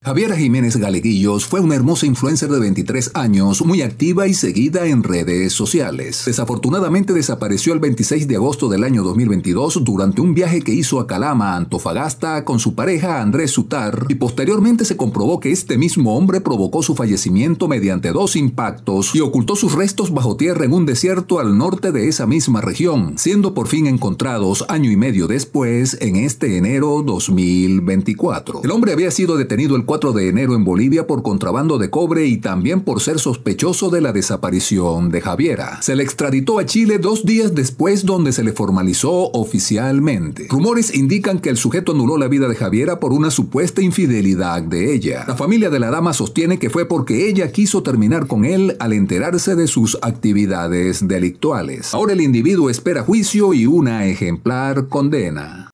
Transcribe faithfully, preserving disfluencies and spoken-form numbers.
Javiera Jiménez Galeguillos fue una hermosa influencer de veintitrés años, muy activa y seguida en redes sociales. Desafortunadamente desapareció el veintiséis de agosto del año dos mil veintidós durante un viaje que hizo a Calama, Antofagasta, con su pareja Andrés Sutar, y posteriormente se comprobó que este mismo hombre provocó su fallecimiento mediante dos impactos y ocultó sus restos bajo tierra en un desierto al norte de esa misma región, siendo por fin encontrados año y medio después, en este enero dos mil veinticuatro. El hombre había sido detenido el cuatro de enero en Bolivia por contrabando de cobre y también por ser sospechoso de la desaparición de Javiera. Se le extraditó a Chile dos días después, donde se le formalizó oficialmente. Rumores indican que el sujeto anuló la vida de Javiera por una supuesta infidelidad de ella. La familia de la dama sostiene que fue porque ella quiso terminar con él al enterarse de sus actividades delictuales. Ahora el individuo espera juicio y una ejemplar condena.